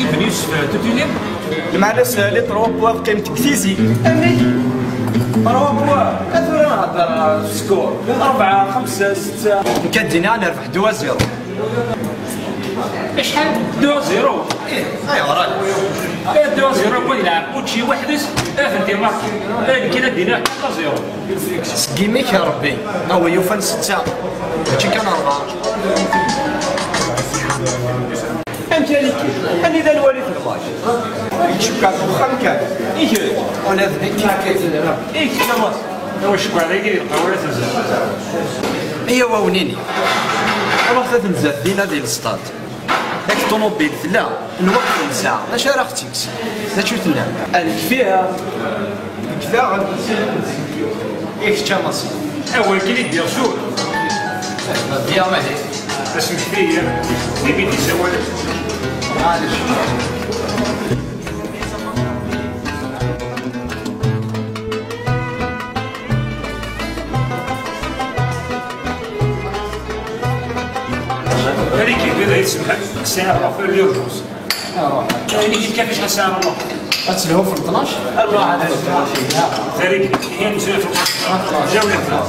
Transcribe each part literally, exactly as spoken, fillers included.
بن يوسف توتيلي المعلس لي تروا بوا قيمتك تيزي امي تروا بوا اثورا نهضر سكور أربعة خمسة ستة كدينا نربح دوا زيرو شحال دوا زيرو ايه ايوا راه ايه دوا زيرو كون يلعب وتشي واحد فهمتي مارك ايه كي دينا دوا زيرو سكيميك يا ربي هو يوفن ستة هادشي كان أربعة انت اللي كيف اني ذا الوالد الماتش شكاك وخام كان ايه وانا ذبيك كيف كيف ايه كلامات هو شكون عليك القوارات بزاف ايوا ونيني راه تنزل دينا ديال السطاد داك الطوموبيل لا الوقت نساعة ماشي راه تيكسي لا شو تنام فيها كفاها ياك تشاماس اول كي دير شو يا مهدي اسمح لي اللي بيدي سوالف معليش هذيك كيف يسمح الساعه في اليوروز يعني كيف كيفاش الساعه والله غتسلهو في اثناش أربعة على هذيك هي مسؤوليه في جوله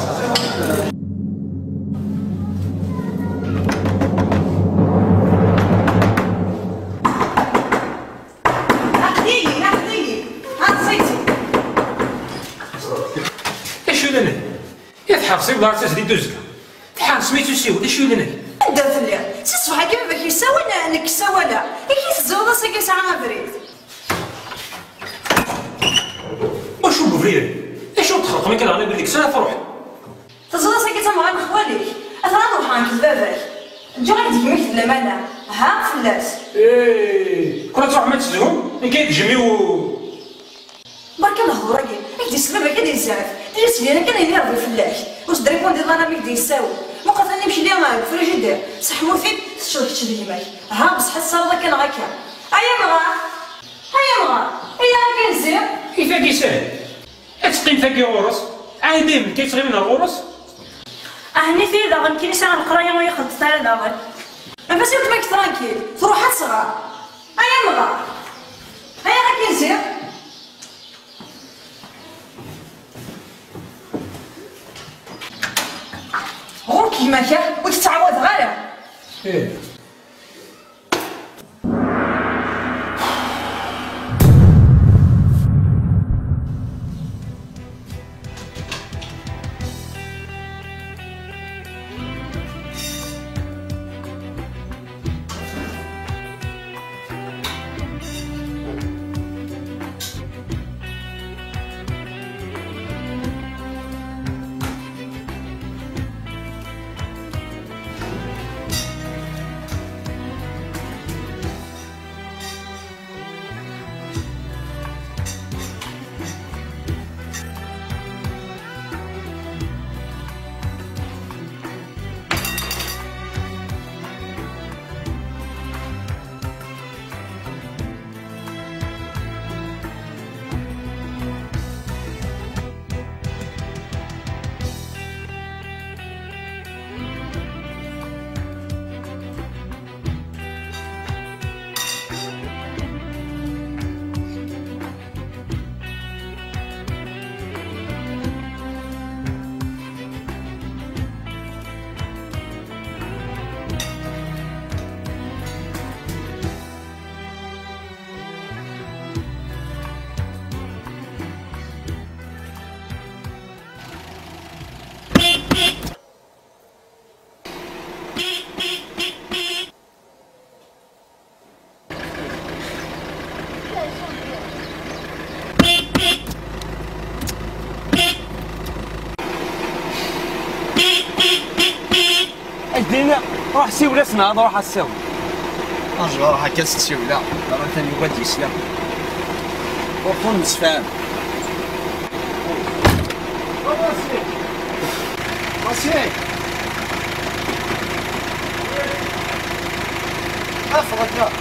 حرصي ولا تسدي دوزك تحان سميتو سيو اش لنا درت لي تصبح كيما باك يساوي انك سوالا كي تزود ساكي ساعه بريد واش هو بريد اش تخرق ما كان انا بديك سنه فروح تزود ساكي تما غير خواليك اثرا روح عند باباك جو غادي تجمعك لا مالا ها فلاس ايه كون تروح ما تزهم كي تجميو بارك الله راكي كي تسبب كي يزعف جلس لي انا كان يلعب فلاش واش دريكون ديال انا ميك يساوي ما قلت انا نمشي ليها معاك في الجدار صح موثيق تشرك تشدي معاك ها بصح الصاله كان غاكا ايا مغا ايا مغا ايا غاكا نزير كيفاك يسهل تقيم فاكي غورس عادي من كيتغي من الغورس اهني في داغن كي نسى القرايه ما يخلص على داغن ما بس انت ماك ترانكيل تروح تصغر ايا مغا ايا غاكا نزير غور كيما كان وتتعوض غير ايه الدنيا روح سيوله سناد روح السيو ارجع روح هكا سيوله راه ثاني واد يسلم وخون نسفان راسي افرك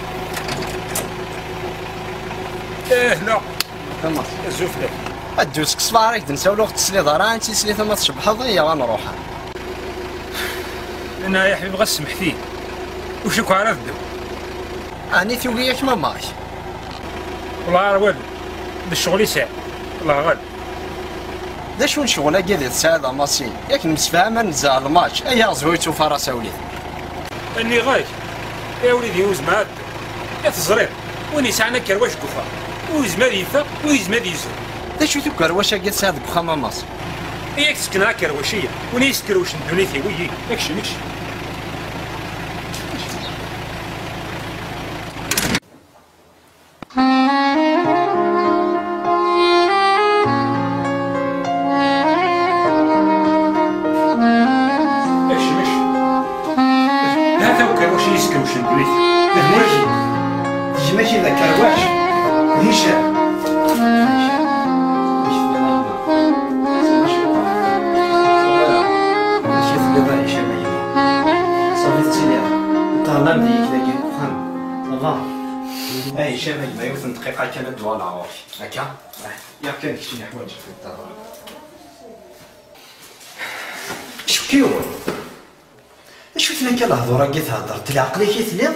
ايه لا تما الزفله ادوسك صباريك تنساو لو تسلي ضرا انت سلي ثم تصبح ضيا غنروح انا يا حبيبي غسمح فيه وشكو على الدم اني توقيك ما ماي والله راه والو الشغل يساعد والله غالب. دا شو نشغل كي تساعد ماسين ياك نمسفاهم نزع الماتش ايا زويتو فراسه وليد اني غايك يا وليدي يوز معاد يا تزرير وين يسعنا كرواش كفا ويزماد يفا ويزماد يزر. دا شو تو كرواشه كي تساعد بخما ماس ياك تسكنها كرواشيه وين يسكروش ندونيتي ويي ياكشي ميكشي. ماشي ذا كرواش هشام ماشي ثقبا هشام أيضا صافي تسليا طالما ديك ذاك الدخان الله اي هشام أيضا يوثن دقيقة كانت دوال عوافي هكا يا كان كشتي حوايج في الدار شو كيو شو ثنا كالهضره كي تهضر تلعقلي كي تليض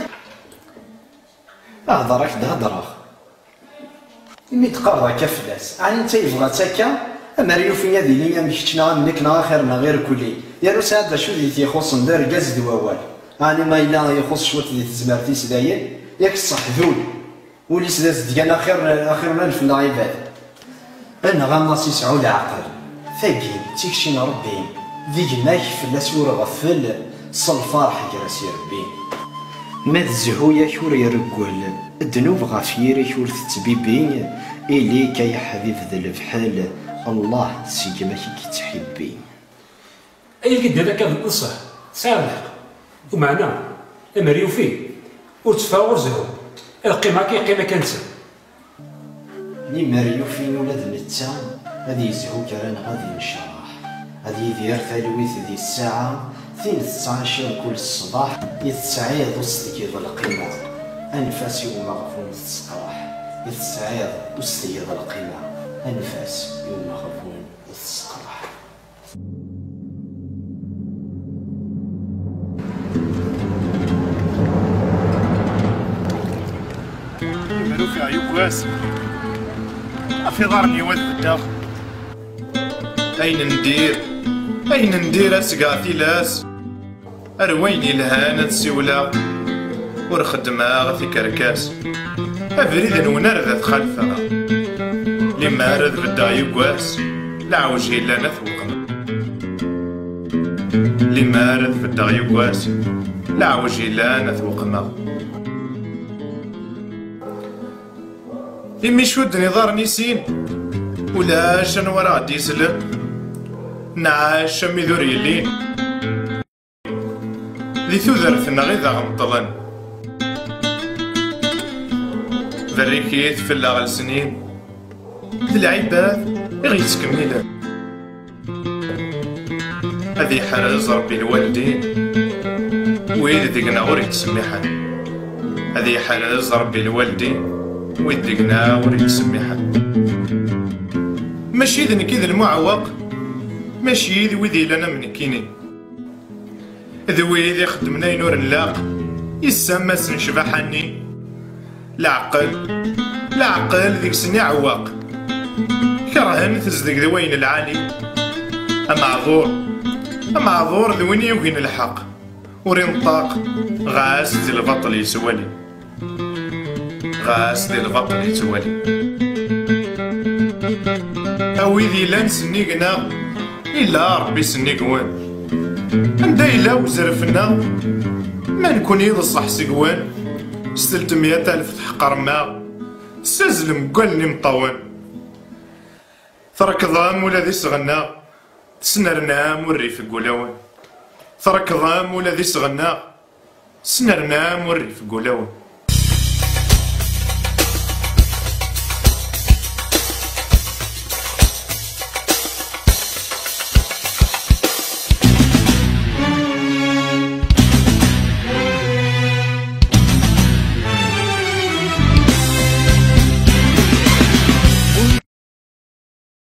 هضرك تهضر مي تقرا كفلاس يعني انت يبغى تاكا اماريو فيا دي ليا مشتنا منك نا خيرنا غير كلي يا ساعات شو اللي تيخص ندير كاز دواوال يعني ما الا يخص شويه اللي تزمرتي سداير ياك الصح ذول ولي سداس ديالنا خير اخرنا في العباد انا غناص يسعوا العقل فاكين تيكشي ربي ذيك نايك فلاس ورا غفل صلفار كراسي ربي ما تزهو ياك ور يرقل الذنوب غافيرك ور تتبيبي إليك يا حبيب ذا الفحال الله سيجمك كي تحبي. أي قد هذاك هذا النصح ساعة الحق ومعنا أمريو فيه وتفاور زهو القيمة كي قيمة كنسا ني مريو فين ولاد نتا هذه يزهو كران غادي نشرح هذه يدير ثالويث ذي الساعة ثين تسعاشر كل الصباح يتسعيد وسط ذا القيمة أنفاسي ومغفون الصقاح يتسعيد وسط ذا القيمة أنفاس ومغفون الصقاح. يملو في عيوب واسع في ضرني ود الداخل أين ندير أين ندير أسقاطي لاس أرويني الهانة السيولة ورخدمها في كركاس أفريد ونرذت خلفها لما رذ بدا يقواس لعوجه إلا نثوقنا لما رذ بدا يقواس لعوجه إلا نثوقنا إمي شود نظار نيسين ولا شن ورا ديسلم نعاش ميذور يلين ذي ثوذرثنا غيظا غمطلن ذريكيت في اللاغل سنين ذي العباد يغي تكملن هذي حرز ربي الوالدين وإذ ذيقنا غوري تسميحن هذي حرز ربي الوالدين وإذ ذيقنا غوري تسميحن ماشي ذنك ذي المعوق ماشي ذي وذي لنا من كيني ذوي ذي خدمنا ينور اللاق يسمى سنشبحني العقل العقل ذيك سني عواق كرهن تزدق ذوين العالي أمعذور أمعذور ذوين يوهين الحق ورينطاق غاس ذي البطل يسوالي غاس ذي البطل يسوالي أوي ذي لان سني قنا إلا ربي سني قوان عندها إلا وزرفنا ما نكون يض الصح سقوان ستلت مية ألف تحقر ما سازلم قالني مطوان ثركضام ولا ذي صغنا سنرنام والريف قولوان ثركضام ولا ذي صغنا سنرنام والريف قولوان